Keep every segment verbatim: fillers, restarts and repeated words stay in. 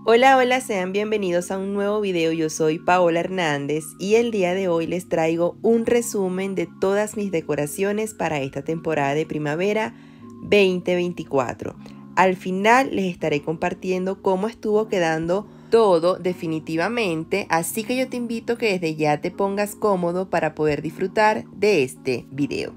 Hola, hola, sean bienvenidos a un nuevo video. Yo soy Paola Hernández y el día de hoy les traigo un resumen de todas mis decoraciones para esta temporada de primavera veinte veinticuatro. Al final les estaré compartiendo cómo estuvo quedando todo definitivamente, así que yo te invito a que desde ya te pongas cómodo para poder disfrutar de este video.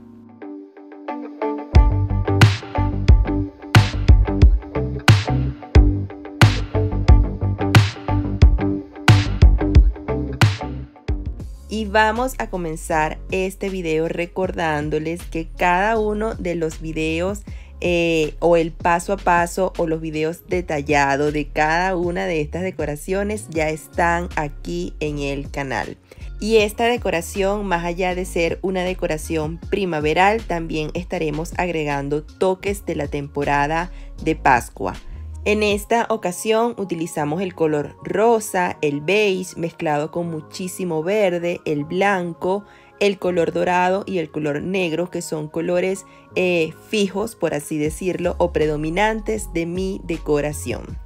Y vamos a comenzar este video recordándoles que cada uno de los videos eh, o el paso a paso o los videos detallados de cada una de estas decoraciones ya están aquí en el canal. Y esta decoración, más allá de ser una decoración primaveral, también estaremos agregando toques de la temporada de Pascua. En esta ocasión utilizamos el color rosa, el beige mezclado con muchísimo verde, el blanco, el color dorado y el color negro, que son colores eh, fijos, por así decirlo, o predominantes de mi decoración.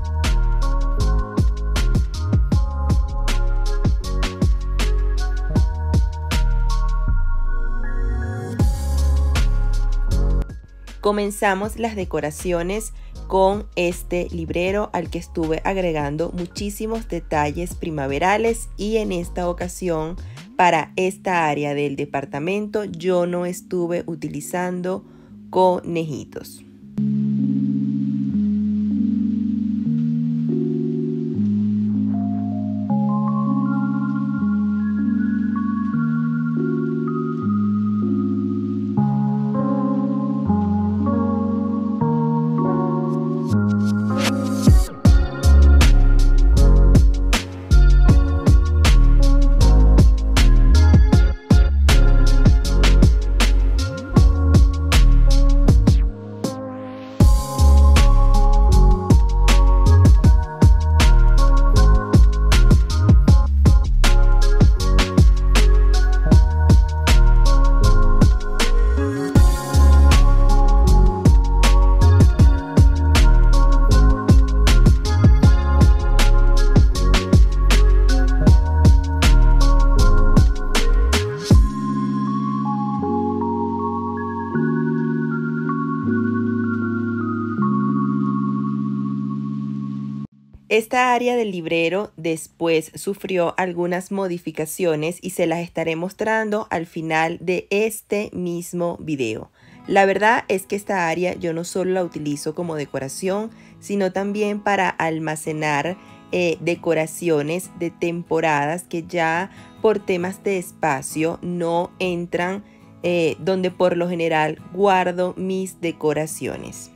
Comenzamos las decoraciones con este librero al que estuve agregando muchísimos detalles primaverales, y en esta ocasión para esta área del departamento yo no estuve utilizando conejitos. Esta área del librero después sufrió algunas modificaciones y se las estaré mostrando al final de este mismo video. La verdad es que esta área yo no solo la utilizo como decoración, sino también para almacenar eh, decoraciones de temporadas que ya por temas de espacio no entran, eh, donde por lo general guardo mis decoraciones.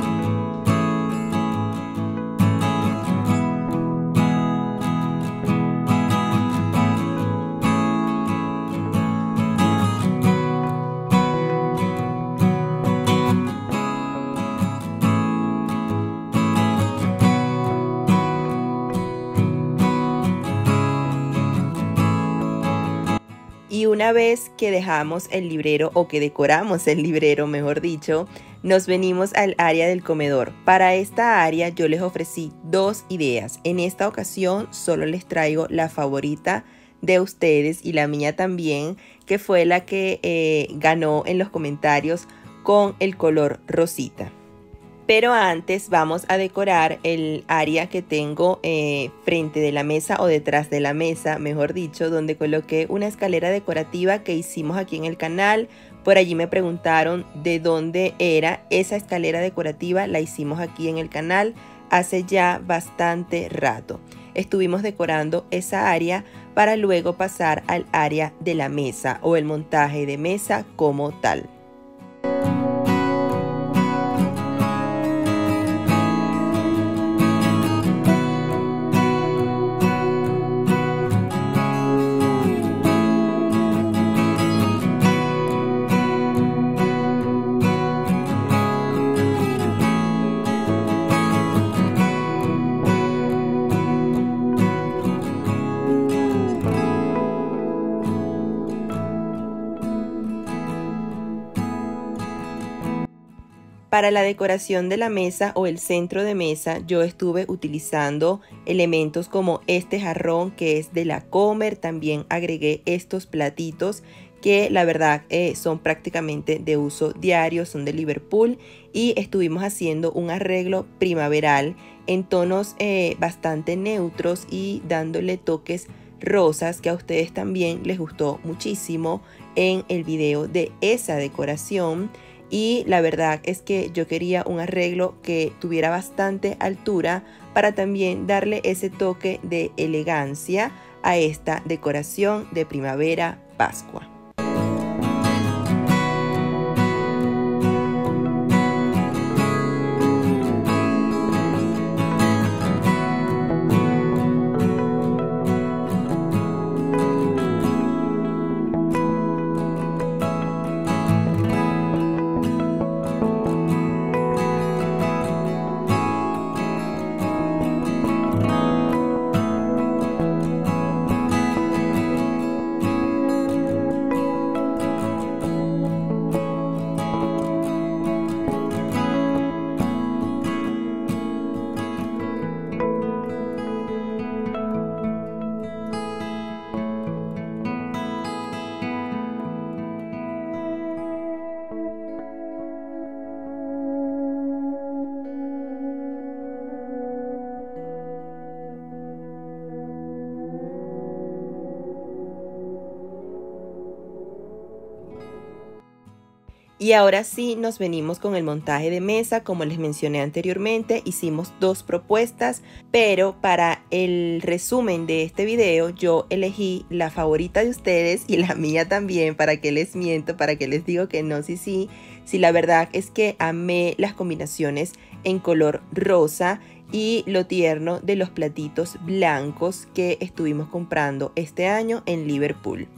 Y una vez que dejamos el librero, o que decoramos el librero, mejor dicho, nos venimos al área del comedor. Para esta área yo les ofrecí dos ideas. En esta ocasión solo les traigo la favorita de ustedes y la mía también, que fue la que eh, ganó en los comentarios con el color rosita. Pero antes vamos a decorar el área que tengo eh, frente de la mesa, o detrás de la mesa, mejor dicho, donde coloqué una escalera decorativa que hicimos aquí en el canal. Por allí me preguntaron de dónde era esa escalera decorativa. La hicimos aquí en el canal hace ya bastante rato. Estuvimos decorando esa área para luego pasar al área de la mesa, o el montaje de mesa como tal. Para la decoración de la mesa o el centro de mesa, yo estuve utilizando elementos como este jarrón que es de la Comer. También agregué estos platitos que la verdad eh, son prácticamente de uso diario, son de Liverpool, y estuvimos haciendo un arreglo primaveral en tonos eh, bastante neutros y dándole toques rosas que a ustedes también les gustó muchísimo en el video de esa decoración. Y la verdad es que yo quería un arreglo que tuviera bastante altura para también darle ese toque de elegancia a esta decoración de primavera Pascua. Y ahora sí nos venimos con el montaje de mesa. Como les mencioné anteriormente, hicimos dos propuestas, pero para el resumen de este video yo elegí la favorita de ustedes y la mía también. ¿Para qué les miento? ¿Para qué les digo que no? Sí, sí, sí, la verdad es que amé las combinaciones en color rosa y lo tierno de los platitos blancos que estuvimos comprando este año en Liverpool.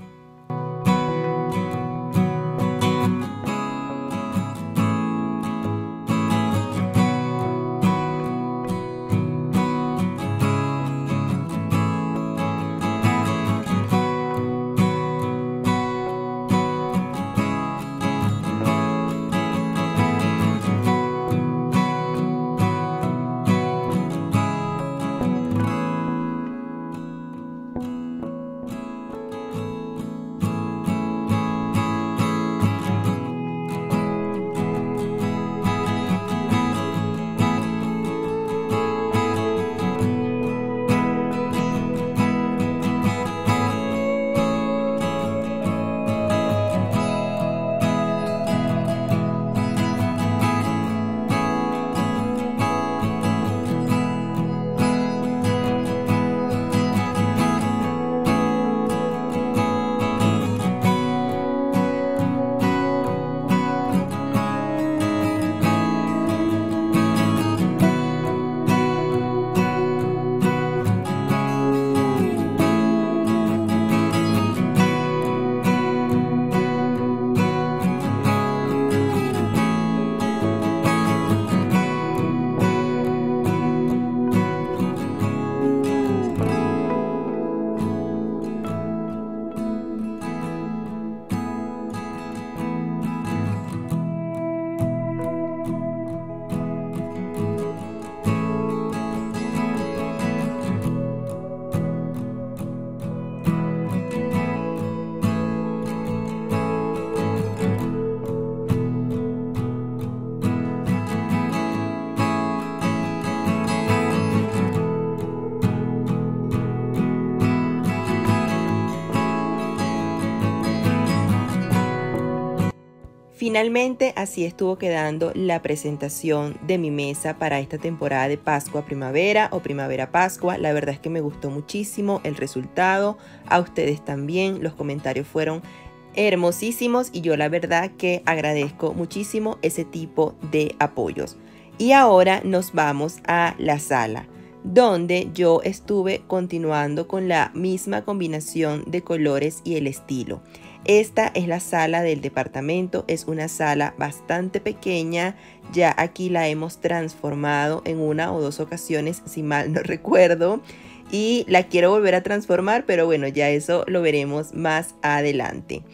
Finalmente así estuvo quedando la presentación de mi mesa para esta temporada de Pascua Primavera o Primavera Pascua. La verdad es que me gustó muchísimo el resultado, a ustedes también, los comentarios fueron hermosísimos y yo la verdad que agradezco muchísimo ese tipo de apoyos. Y ahora nos vamos a la sala, donde yo estuve continuando con la misma combinación de colores y el estilo. Esta es la sala del departamento, es una sala bastante pequeña, ya aquí la hemos transformado en una o dos ocasiones, si mal no recuerdo, y la quiero volver a transformar, pero bueno, ya eso lo veremos más adelante.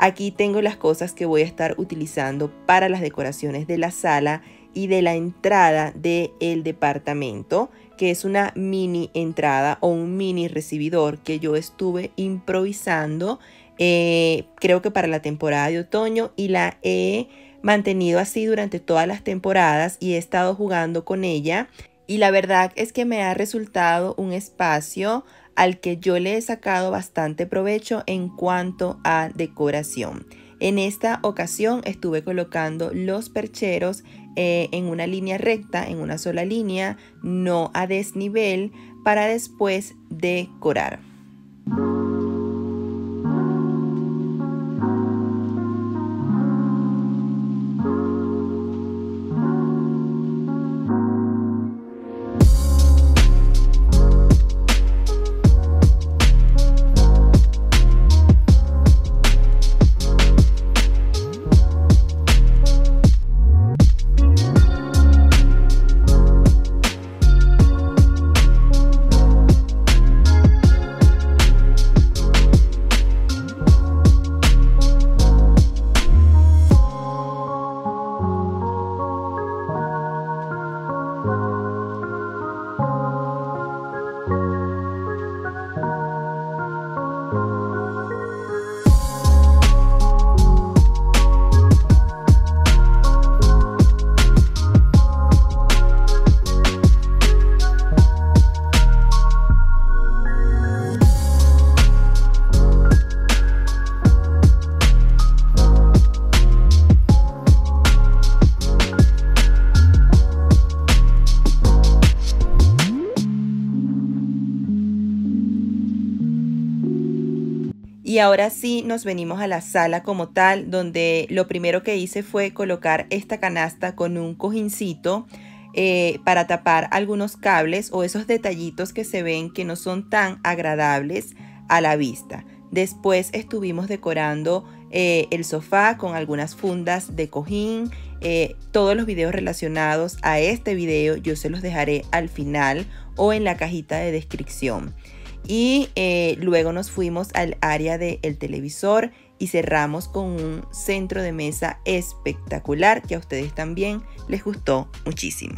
Aquí tengo las cosas que voy a estar utilizando para las decoraciones de la sala y de la entrada del departamento, que es una mini entrada o un mini recibidor que yo estuve improvisando, eh, creo que para la temporada de otoño, y la he mantenido así durante todas las temporadas y he estado jugando con ella. Y la verdad es que me ha resultado un espacio al que yo le he sacado bastante provecho en cuanto a decoración. En esta ocasión estuve colocando los percheros eh, en una línea recta, en una sola línea, no a desnivel, para después decorar. Y ahora sí nos venimos a la sala como tal, donde lo primero que hice fue colocar esta canasta con un cojincito eh, para tapar algunos cables o esos detallitos que se ven que no son tan agradables a la vista. Después estuvimos decorando eh, el sofá con algunas fundas de cojín. Eh, todos los videos relacionados a este video yo se los dejaré al final o en la cajita de descripción. Y eh, luego nos fuimos al área del televisor y cerramos con un centro de mesa espectacular que a ustedes también les gustó muchísimo.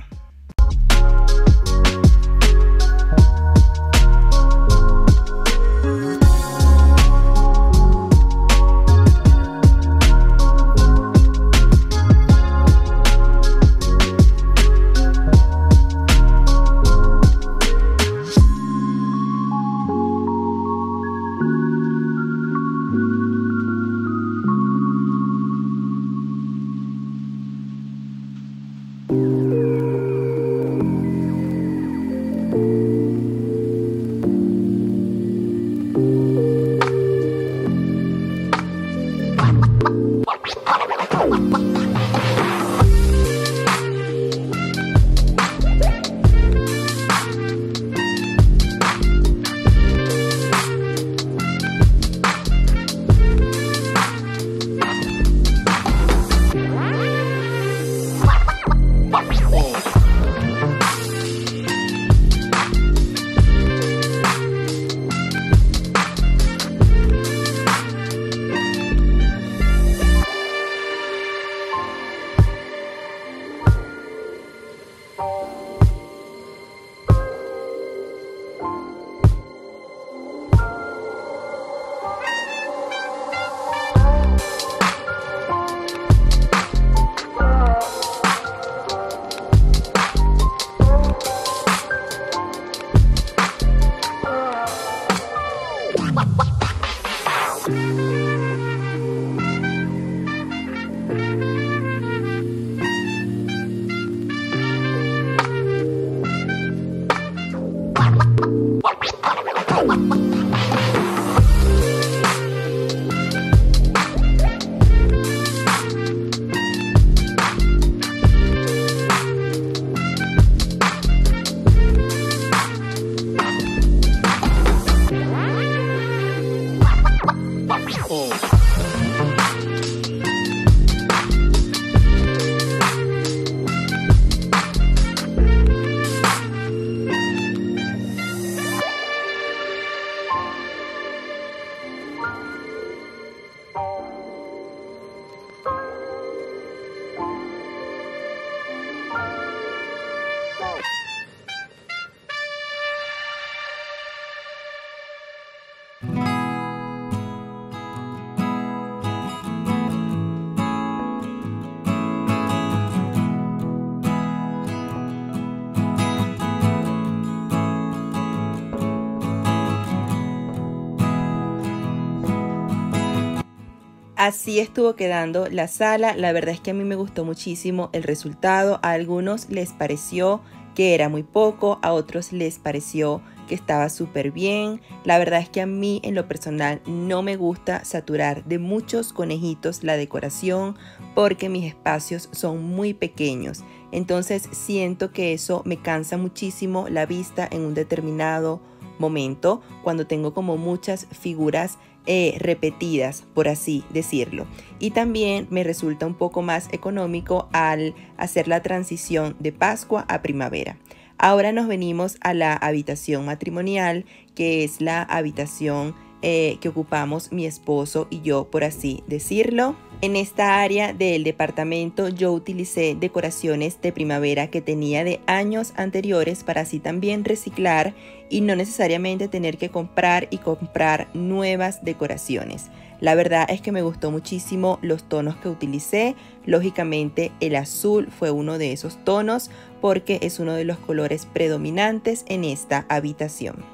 Así estuvo quedando la sala. La verdad es que a mí me gustó muchísimo el resultado. A algunos les pareció que era muy poco, a otros les pareció que estaba súper bien. La verdad es que a mí en lo personal no me gusta saturar de muchos conejitos la decoración porque mis espacios son muy pequeños. Entonces siento que eso me cansa muchísimo la vista en un determinado momento cuando tengo como muchas figuras Eh, repetidas, por así decirlo. Y también me resulta un poco más económico al hacer la transición de Pascua a primavera. Ahora nos venimos a la habitación matrimonial, que es la habitación eh, que ocupamos mi esposo y yo, por así decirlo. En esta área del departamento yo utilicé decoraciones de primavera que tenía de años anteriores para así también reciclar y no necesariamente tener que comprar y comprar nuevas decoraciones. La verdad es que me gustó muchísimo los tonos que utilicé. Lógicamente el azul fue uno de esos tonos porque es uno de los colores predominantes en esta habitación.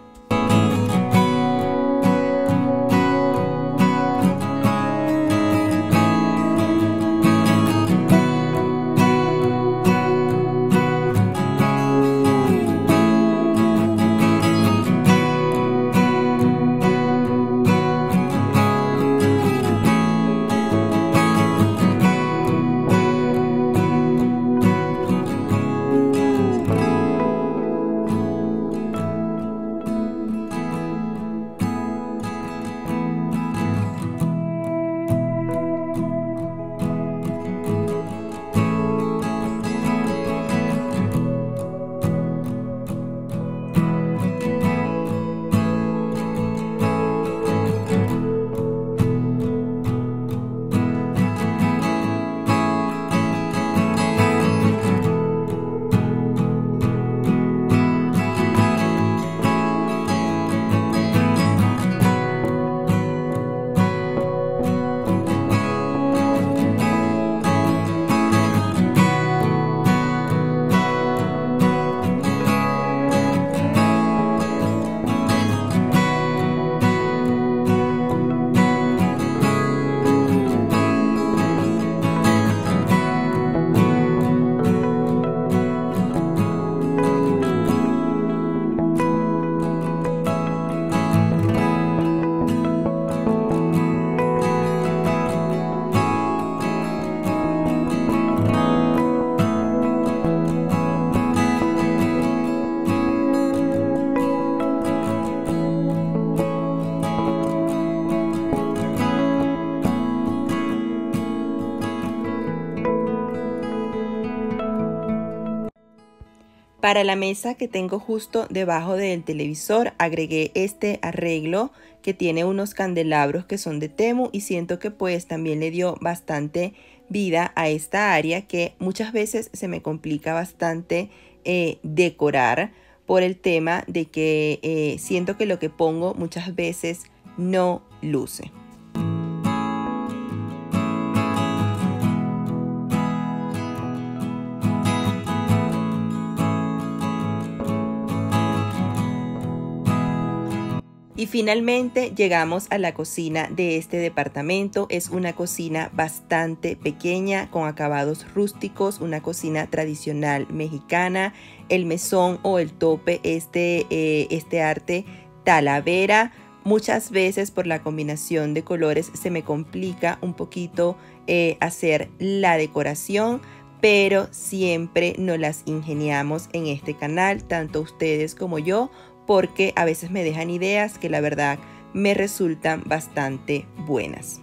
Para la mesa que tengo justo debajo del televisor agregué este arreglo que tiene unos candelabros que son de Temu y siento que pues también le dio bastante vida a esta área que muchas veces se me complica bastante eh, decorar por el tema de que eh, siento que lo que pongo muchas veces no luce. Y finalmente llegamos a la cocina de este departamento. Es una cocina bastante pequeña con acabados rústicos, una cocina tradicional mexicana. El mesón o el tope es de eh, este arte talavera. Muchas veces por la combinación de colores se me complica un poquito eh, hacer la decoración, pero siempre nos las ingeniamos en este canal, tanto ustedes como yo, porque a veces me dejan ideas que la verdad me resultan bastante buenas.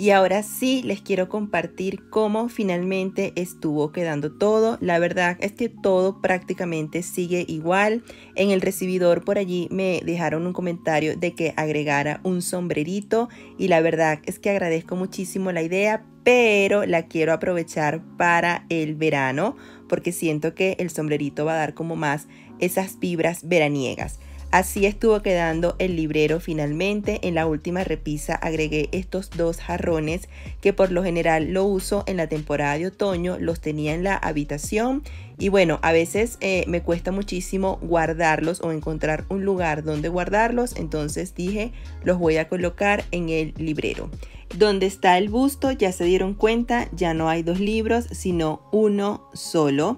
Y ahora sí les quiero compartir cómo finalmente estuvo quedando todo. La verdad es que todo prácticamente sigue igual. En el recibidor por allí me dejaron un comentario de que agregara un sombrerito y la verdad es que agradezco muchísimo la idea, pero la quiero aprovechar para el verano porque siento que el sombrerito va a dar como más esas vibras veraniegas. Así estuvo quedando el librero finalmente. En la última repisa agregué estos dos jarrones que por lo general lo uso en la temporada de otoño. Los tenía en la habitación y bueno, a veces eh, me cuesta muchísimo guardarlos o encontrar un lugar donde guardarlos. Entonces dije, los voy a colocar en el librero. Donde está el busto, ya se dieron cuenta, ya no hay dos libros, sino uno solo.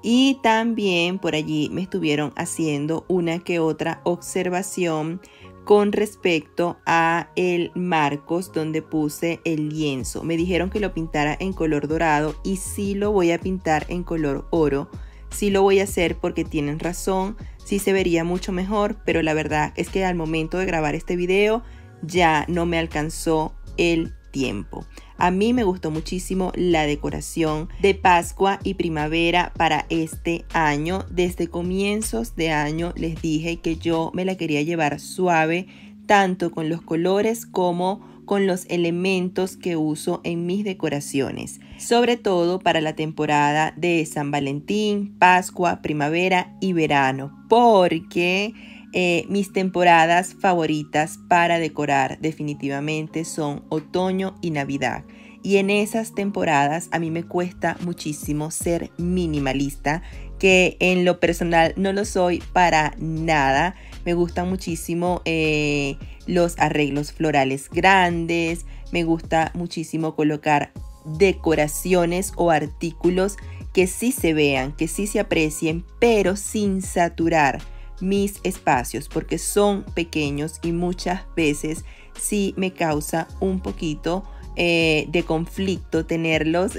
Y también por allí me estuvieron haciendo una que otra observación con respecto a el marcos donde puse el lienzo. Me dijeron que lo pintara en color dorado y sí lo voy a pintar en color oro. Sí lo voy a hacer porque tienen razón, sí se vería mucho mejor, pero la verdad es que al momento de grabar este video ya no me alcanzó el tiempo. A mí me gustó muchísimo la decoración de Pascua y primavera para este año. Desde comienzos de año les dije que yo me la quería llevar suave, tanto con los colores como con los elementos que uso en mis decoraciones. Sobre todo para la temporada de San Valentín, Pascua, primavera y verano. Porque Eh, mis temporadas favoritas para decorar definitivamente son otoño y Navidad. Y en esas temporadas a mí me cuesta muchísimo ser minimalista, que en lo personal no lo soy para nada. Me gustan muchísimo eh, los arreglos florales grandes. Me gusta muchísimo colocar decoraciones o artículos que sí se vean, que sí se aprecien, pero sin saturar mis espacios porque son pequeños y muchas veces sí me causa un poquito eh, de conflicto tenerlos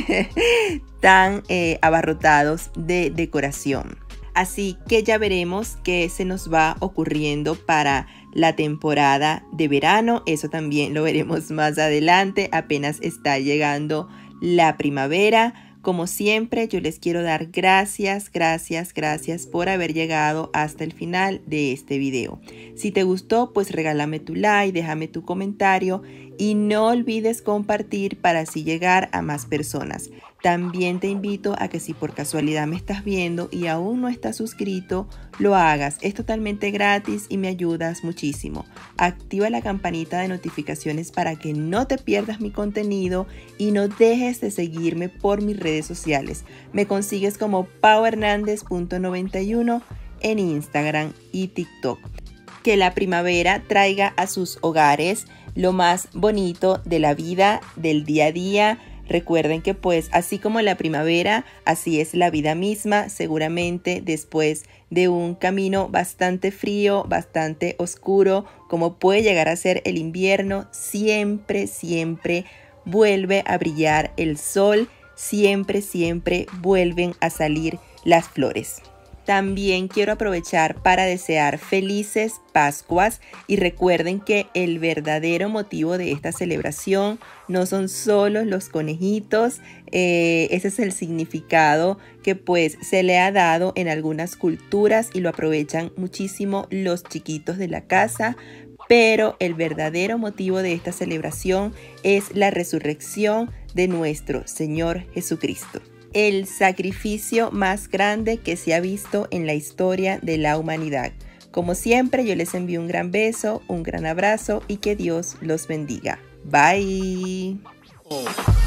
tan eh, abarrotados de decoración. Así que ya veremos qué se nos va ocurriendo para la temporada de verano. Eso también lo veremos más adelante, apenas está llegando la primavera. Como siempre, yo les quiero dar gracias, gracias, gracias por haber llegado hasta el final de este video. Si te gustó, pues regálame tu like, déjame tu comentario y no olvides compartir para así llegar a más personas. También te invito a que si por casualidad me estás viendo y aún no estás suscrito, lo hagas. Es totalmente gratis y me ayudas muchísimo. Activa la campanita de notificaciones para que no te pierdas mi contenido y no dejes de seguirme por mis redes sociales. Me consigues como pau hernandez punto noventa y uno en Instagram y TikTok. Que la primavera traiga a sus hogares lo más bonito de la vida, del día a día. Recuerden que pues así como la primavera, así es la vida misma. Seguramente después de un camino bastante frío, bastante oscuro, como puede llegar a ser el invierno, siempre, siempre vuelve a brillar el sol. Siempre, siempre vuelven a salir las flores. También quiero aprovechar para desear felices Pascuas y recuerden que el verdadero motivo de esta celebración no son solo los conejitos, eh, ese es el significado que pues se le ha dado en algunas culturas y lo aprovechan muchísimo los chiquitos de la casa. Pero el verdadero motivo de esta celebración es la resurrección de nuestro Señor Jesucristo. El sacrificio más grande que se ha visto en la historia de la humanidad. Como siempre, yo les envío un gran beso, un gran abrazo y que Dios los bendiga. Bye.